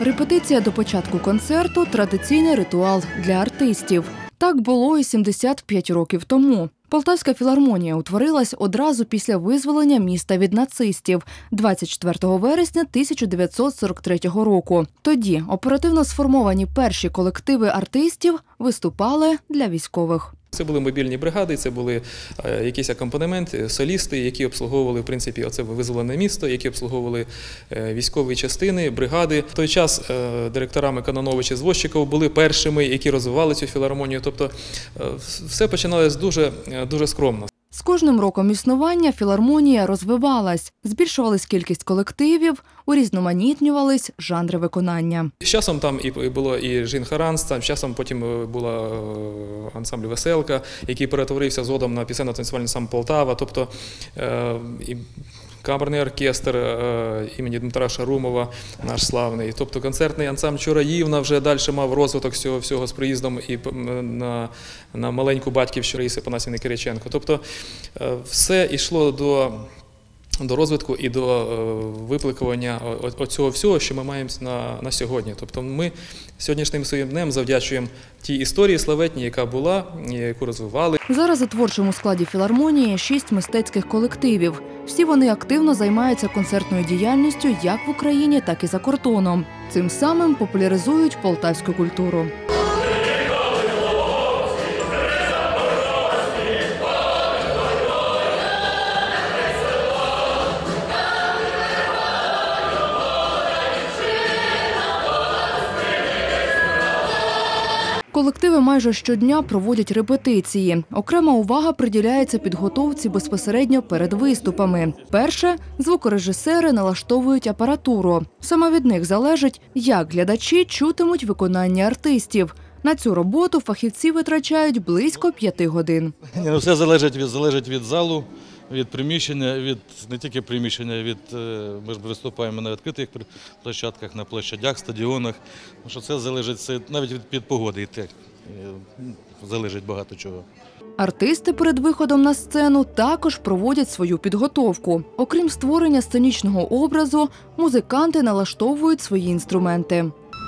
Репетиція до початку концерту – традиційний ритуал для артистів. Так було і 75 років тому. Полтавська філармонія утворилась одразу після визволення міста від нацистів 24 вересня 1943 року. Тоді оперативно сформовані перші колективи артистів виступали для військових. Це були мобільні бригади, це були якісь акомпанементи, солісти, які обслуговували, в принципі, оце визволене місто, які обслуговували військові частини, бригади. В той час директорами Кононович і Звозчиков були першими, які розвивали цю філармонію. Тобто все починалось дуже скромно. З кожним роком існування філармонія розвивалась, збільшувалась кількість колективів, урізноманітнювались жанри виконання. З часом там було і Жінхаранс, з часом потім була ансамбль «Веселка», який перетворився згодом на пісенно-танцювальний ансамбль «Полтава», тобто і камерний оркестр імені Дмитра Шарумова, наш славний. Тобто концертний ансамбль «Чураївна» вже далі мав розвиток всього з приїздом і на маленьку батьківщину Раїси Панасівни Кириченко. Тобто все йшло до розвитку і до випликування оцього всього, що ми маємо на сьогодні. Тобто ми сьогоднішнім своїм днем завдячуємо тій історії славетній, яка була, яку розвивали. Зараз у творчому складі філармонії 6 мистецьких колективів. Всі вони активно займаються концертною діяльністю як в Україні, так і за кордоном. Цим самим популяризують полтавську культуру. Колективи майже щодня проводять репетиції. Окрема увага приділяється підготовці безпосередньо перед виступами. Перше – звукорежисери налаштовують апаратуру. Саме від них залежить, як глядачі чутимуть виконання артистів. На цю роботу фахівці витрачають близько 5 годин. Все залежить від залу, від приміщення, не тільки приміщення, ми ж виступаємо на відкритих площадках, на площадях, стадіонах. Що це залежить навіть від погоди, залежить багато чого. Артисти перед виходом на сцену також проводять свою підготовку. Окрім створення сценічного образу, музиканти налаштовують свої інструменти.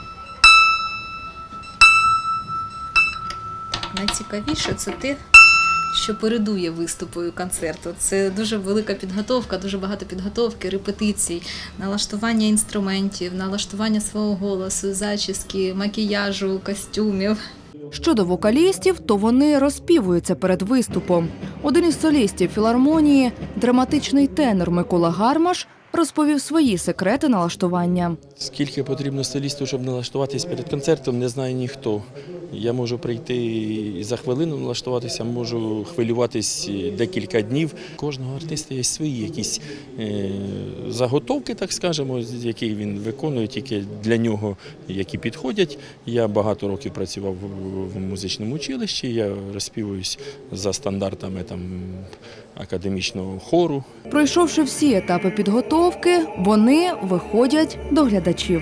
Найцікавіше – це те, що передує виступу і концерту. Це дуже велика підготовка, дуже багато підготовки, репетицій, налаштування інструментів, налаштування свого голосу, зачіски, макіяжу, костюмів. Щодо вокалістів, то вони розспівуються перед виступом. Один із солістів філармонії, драматичний тенор Микола Гармаш, розповів свої секрети налаштування. Скільки потрібно солісту, щоб налаштуватись перед концертом, не знає ніхто. Я можу прийти і за хвилину налаштуватися, можу хвилюватись декілька днів. Кожного артиста є свої якісь заготовки, так скажемо, які він виконує, тільки для нього, які підходять. Я багато років працював в музичному училищі, я розспівуюсь за стандартами академічного хору. Пройшовши всі етапи підготовки, вони виходять до глядачів.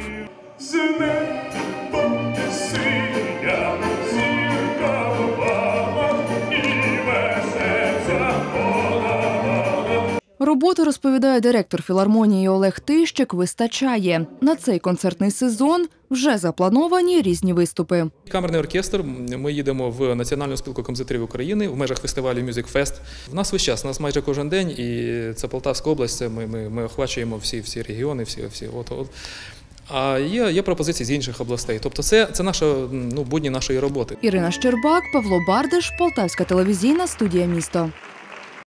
Роботи, розповідає директор філармонії Олег Тищик, вистачає. На цей концертний сезон вже заплановані різні виступи. Камерний оркестр, ми їдемо в Національну спілку композиторів України в межах фестивалю Music Fest. В нас весь час, у нас майже кожен день, і це Полтавська область, ми охвачуємо всі регіони, всі. А є пропозиції з інших областей. Тобто це будні нашої роботи. Ірина Щербак, Павло Бардиш, Полтавська телевізійна студія «Місто».